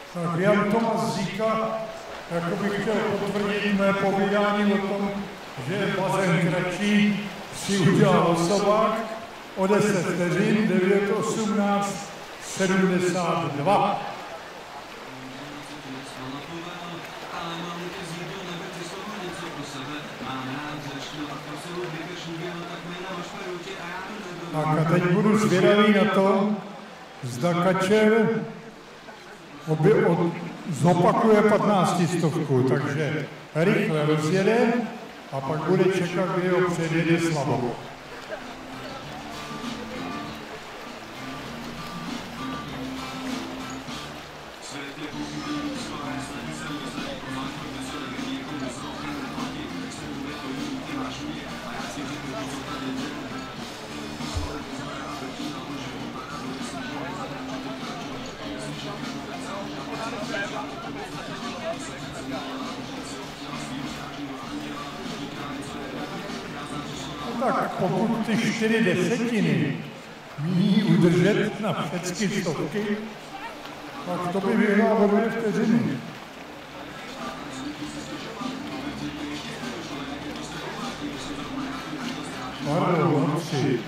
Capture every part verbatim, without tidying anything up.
Tak Jan Tomas Zíka, jako bych chtěl potvrdit mé povídání o tom, že je bazén kratší, si udělal osobák o deset vteřin, devět osmnáct sedmdesát dva. Tak a teď budu zvědavý na to, zda Kačer obě, od, zopakuje patnáctistovku, takže rychle rozjede a pak bude čekat, kdy ho předjede Slavo. Tak pokud ty čtyři desetiny míní udržet na všechny stovky, tak to by vyhrál o dvě vteřiny. Pardon, tři.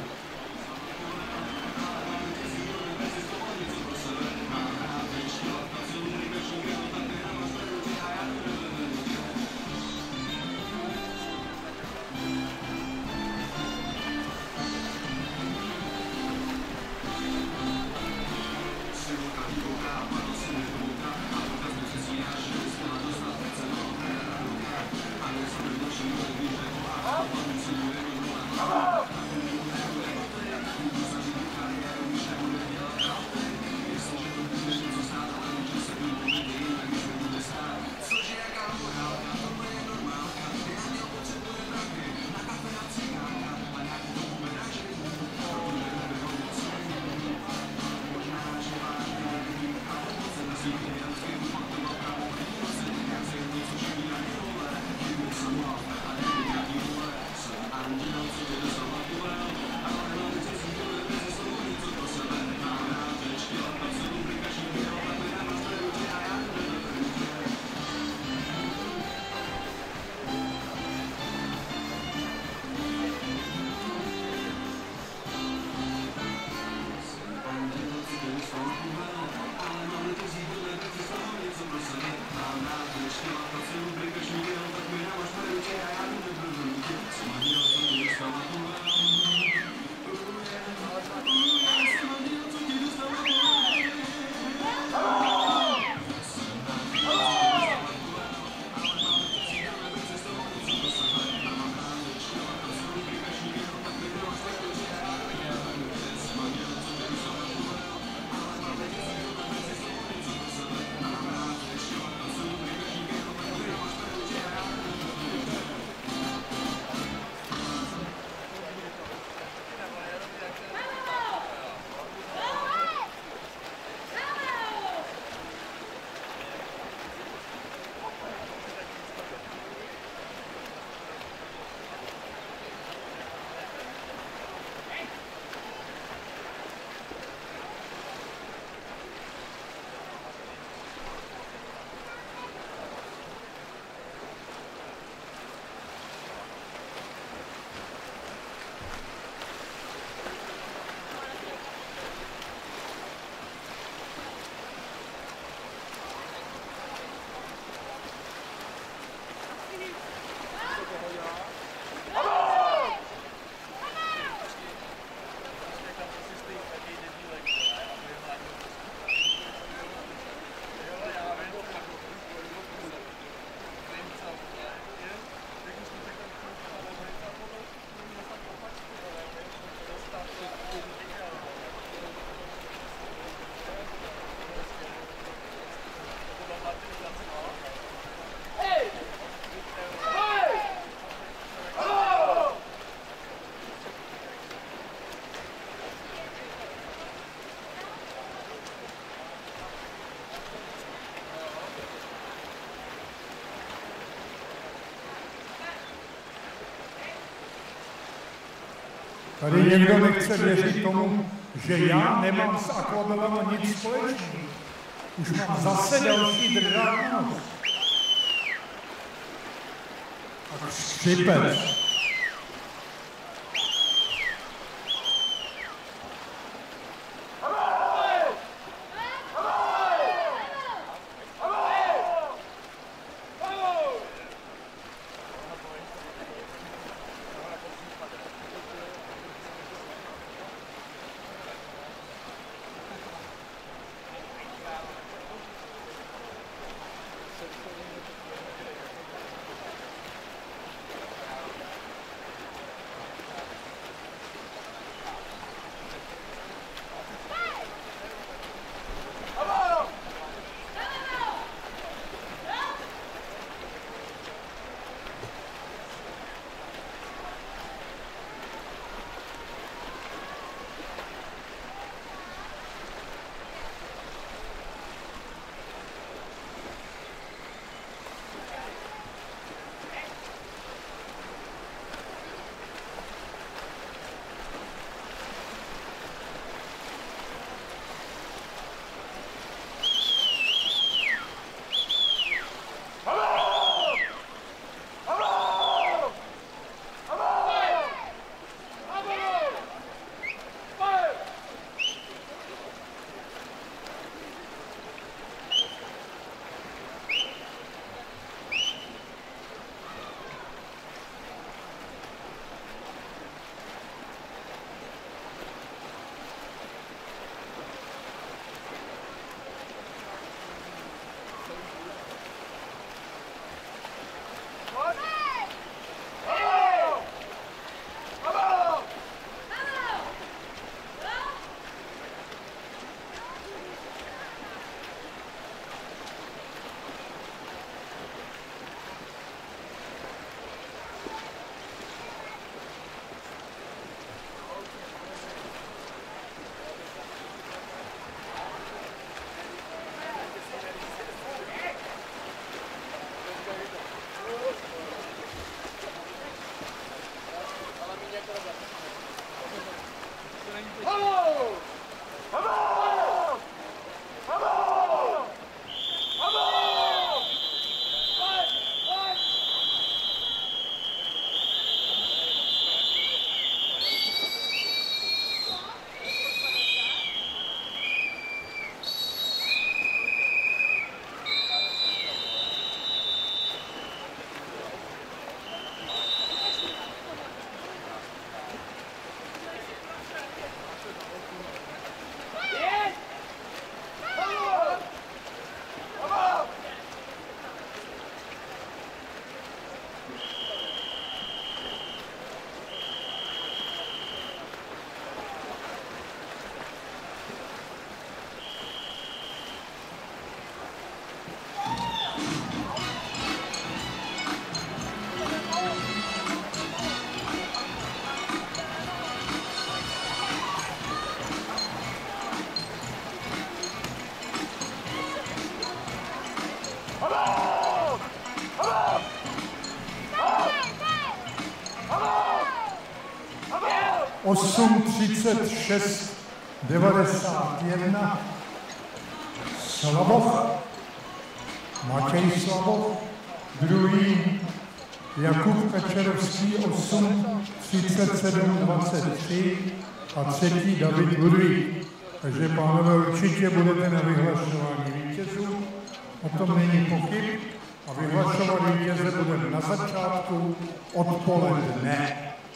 Tady někdo nechce věřit tomu, že já nemám s akvabelama nic společného. Už mám zase další držák nos. Tak škripec. osm třicet šest devadesát jedna Slavoch, Matěj Slavoch, druhý Jakub Kačerovský osm třicet sedm dvacet tři a třetí David Budvík. Takže, pánové, určitě budete na vyhlašování vítězů, o tom není pochyb, a vyhlašovat vítěze budeme na začátku odpoledne.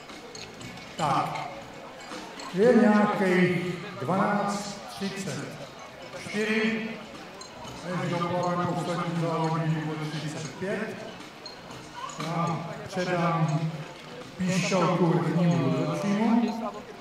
Tak, je nějakých dvanáct třicet čtyři, než doplave poslední závodní třicet pět. Já předám píšťalku vrchnímu dozorčímu.